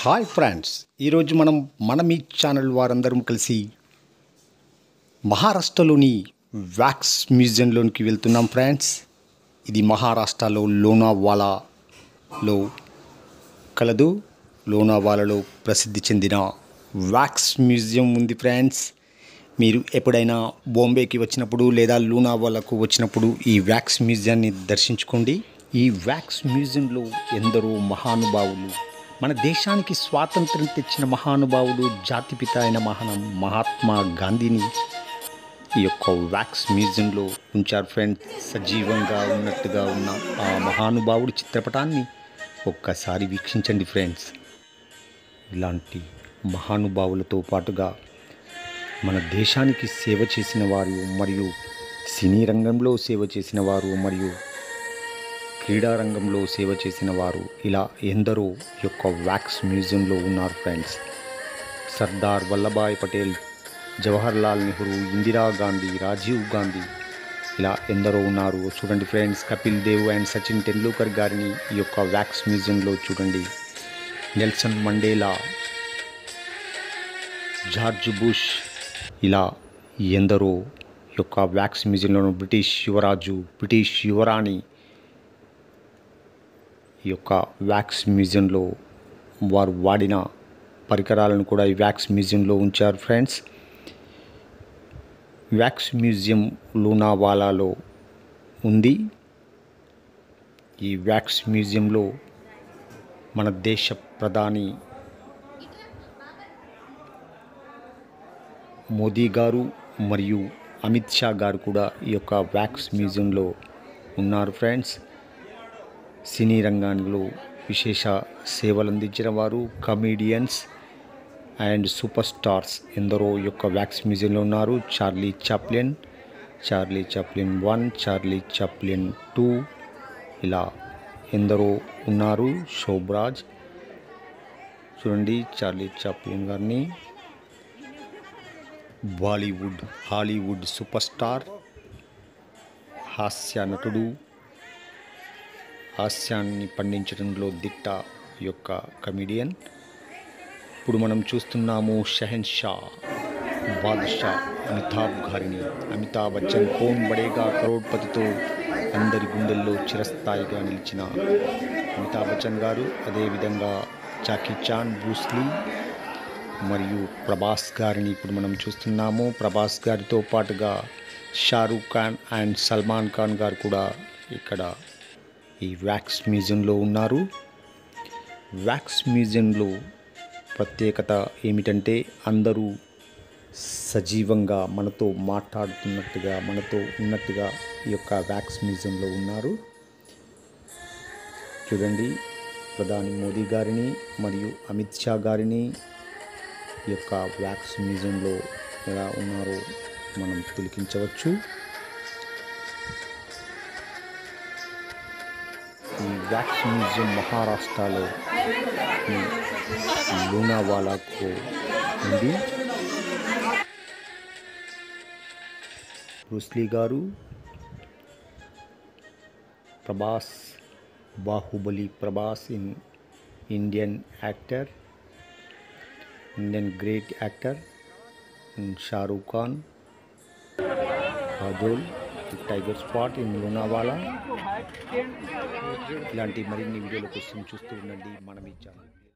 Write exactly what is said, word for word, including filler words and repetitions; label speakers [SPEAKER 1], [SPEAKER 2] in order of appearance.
[SPEAKER 1] Hi friends, ఈరోజు మనం మన మీ ఛానల్ వారందరం కలిసి మహారాష్ట్రలోని వ్యాక్స్ మ్యూజియంలోనికి వెళ్తున్నాం ఫ్రెండ్స్. ఇది మహారాష్ట్రలో లోనావాలాలో కలదు. లోనావాలాలో ప్రసిద్ధి చెందిన వ్యాక్స్ మ్యూజియం ఉంది ఫ్రెండ్స్. మీరు ఎప్పుడైనా బాంబేకి వచ్చినప్పుడు లేదా లోనావాలాకు వచ్చినప్పుడు ఈ వ్యాక్స్ మ్యూజియాన్ని దర్శించుకోండి. ఈ వ్యాక్స్ మ్యూజియంలో ఎందరో మహానుభావులు, మన దేశానికి స్వాతంత్రం తెచ్చిన మహానుభావుడు, జాతిపిత అయిన మహాన మహాత్మా గాంధీని ఈ యొక్క వ్యాక్స్ మ్యూజియంలో ఉంచారు ఫ్రెండ్స్. సజీవంగా ఉన్నట్టుగా ఉన్న ఆ మహానుభావుడి చిత్రపటాన్ని ఒక్కసారి వీక్షించండి ఫ్రెండ్స్. ఇలాంటి మహానుభావులతో పాటుగా మన దేశానికి సేవ చేసిన వారు, మరియు సినీ రంగంలో సేవ చేసిన వారు, మరియు క్రీడా రంగంలో సేవ చేసిన వారు, ఇలా ఎందరో యొక్క వ్యాక్స్ మ్యూజియంలో ఉన్నారు ఫ్రెండ్స్. సర్దార్ వల్లభాయ్ పటేల్, జవహర్ లాల్ నెహ్రూ, ఇందిరాగాంధీ, రాజీవ్ గాంధీ, ఇలా ఎందరో ఉన్నారు. చూడండి ఫ్రెండ్స్, కపిల్ దేవ్ అండ్ సచిన్ టెండూల్కర్ గారిని ఈ యొక్క వ్యాక్స్ మ్యూజియంలో చూడండి. నెల్సన్ మండేలా, జార్జ్ బుష్, ఇలా ఎందరో యొక్క వ్యాక్స్ మ్యూజియంలో, బ్రిటిష్ యువరాజు, బ్రిటిష్ యువరాణి ఈ యొక్క వ్యాక్స్ మ్యూజియంలో వారు వాడిన పరికరాలను కూడా ఈ వ్యాక్స్ మ్యూజియంలో ఉంచారు ఫ్రెండ్స్. వ్యాక్స్ మ్యూజియం లోనావాలాలో ఉంది. ఈ వ్యాక్స్ మ్యూజియంలో మన దేశ ప్రధాని మోదీ గారు మరియు అమిత్ షా గారు కూడా ఈ యొక్క వ్యాక్స్ మ్యూజియంలో ఉన్నారు ఫ్రెండ్స్. సినీ రంగంలో విశేష సేవలు అందించిన వారు, కమీడియన్స్ అండ్ సూపర్ స్టార్స్ ఎందరో ఈ యొక్క వ్యాక్స్ మ్యూజియంలో ఉన్నారు. Charlie Chaplin, Charlie Chaplin one, Charlie Chaplin two, ఇలా ఎందరో ఉన్నారు. శోభరాజ్, చూడండి చార్లీ చాప్లిన్ గారిని. బాలీవుడ్, హాలీవుడ్ సూపర్ స్టార్, హాస్య నటుడు, హాస్యాన్ని పండించడంలో దిట్ట యొక్క కమిడియన్. ఇప్పుడు మనం చూస్తున్నాము షెహన్ షా, బాద్షా అమితాబ్ గారిని. అమితాబ్ బచ్చన్ కౌన్ బడేగా కరోడ్పతితో అందరి గుండెల్లో చిరస్థాయిగా నిలిచిన అమితాబ్ బచ్చన్ గారు. అదేవిధంగా జాకీ చాన్, బ్రూస్లీ మరియు ప్రభాస్ గారిని ఇప్పుడు మనం చూస్తున్నాము. ప్రభాస్ గారితో పాటుగా షారూక్ ఖాన్ అండ్ సల్మాన్ ఖాన్ గారు కూడా ఇక్కడ ఈ వ్యాక్స్ మ్యూజియంలో ఉన్నారు. వ్యాక్స్ మ్యూజియంలో ప్రత్యేకత ఏమిటంటే అందరూ సజీవంగా మనతో మాట్లాడుతున్నట్టుగా, మనతో ఉన్నట్టుగా ఈ యొక్క వ్యాక్స్ మ్యూజియంలో ఉన్నారు. చూడండి, ప్రధాని మోదీ గారిని మరియు అమిత్ షా గారిని ఈ యొక్క వ్యాక్స్ మ్యూజియంలో ఎలా ఉన్నారో మనం తిలకించవచ్చు. ఈ వ్యాక్స్ మ్యూజియం మహారాష్ట్రలో లోనావాలాకు ఉంది. బ్రూస్లీ గారు, Prabhas, Baahubali Prabhas, in Indian actor, Indian great actor, Shahrukh Khan, Kajol, tiger spot in Lonavala. ఇలాంటి మరిన్ని వీడియోల కోసం చూస్తూ ఉండండి మన మీ ఛానల్.